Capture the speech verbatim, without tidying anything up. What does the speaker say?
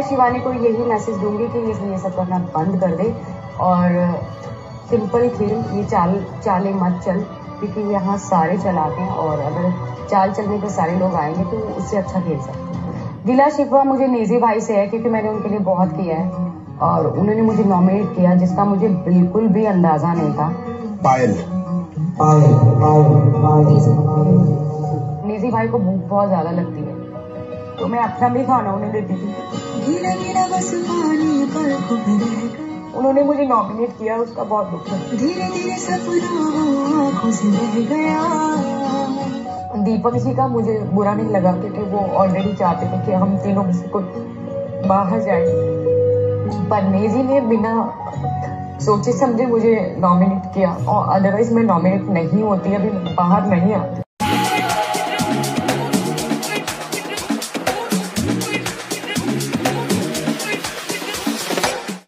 शिवानी को यही मैसेज दूंगी कि ये ये सब करना बंद कर दे और सिंपल खेल, ये चाल चाले मत चल, क्योंकि यहाँ सारे चलाते हैं और अगर चाल चलने पे सारे लोग आएंगे तो उससे अच्छा खेल सकते हैं। गिला शिकवा मुझे नेजी भाई से है, क्योंकि मैंने उनके लिए बहुत किया है और उन्होंने मुझे नॉमिनेट किया जिसका मुझे बिल्कुल भी अंदाजा नहीं था। पायल पायल नेजी भाई को भूख बहुत ज्यादा लगती है तो मैं अपना भी खाना उन्हें देती थी। गीला गीला बस पानी पर उन्होंने मुझे नॉमिनेट किया, उसका बहुत दुख है। धीरे धीरे सपना आंखों से बह गया। दीपक जी का मुझे बुरा नहीं लगा क्योंकि वो ऑलरेडी चाहते थे कि हम तीनों में से कोई बाहर जाए, पर नेजी ने बिना सोचे समझे मुझे नॉमिनेट किया और अदरवाइज मैं नॉमिनेट नहीं होती, अभी बाहर नहीं आती।